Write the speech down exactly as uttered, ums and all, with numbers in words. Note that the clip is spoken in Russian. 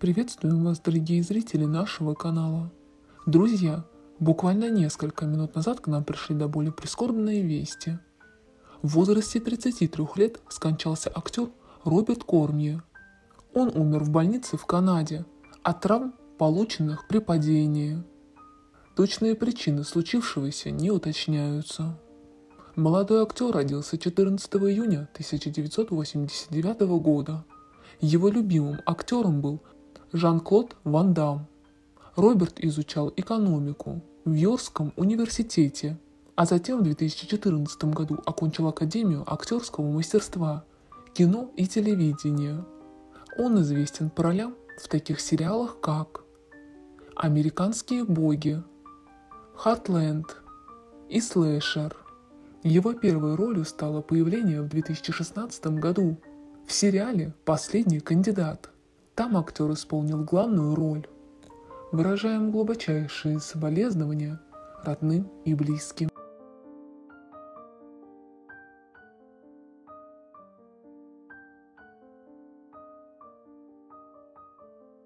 Приветствуем вас, дорогие зрители нашего канала. Друзья, буквально несколько минут назад к нам пришли до боли прискорбные вести. В возрасте тридцати трёх лет скончался актер Роберт Кормье. Он умер в больнице в Канаде от травм, полученных при падении. Точные причины случившегося не уточняются. Молодой актер родился четырнадцатого июня тысяча девятьсот восемьдесят девятого года. Его любимым актером был Жан-Клод Ван Дамм. Роберт изучал экономику в Йоркском университете, а затем в две тысячи четырнадцатом году окончил Академию актерского мастерства, кино и телевидения. Он известен по ролям в таких сериалах, как «Американские боги», «Хартленд» и «Слэшер». Его первой ролью стало появление в две тысячи шестнадцатом году в сериале «Последний кандидат». Там актер исполнил главную роль. Выражаем глубочайшие соболезнования родным и близким.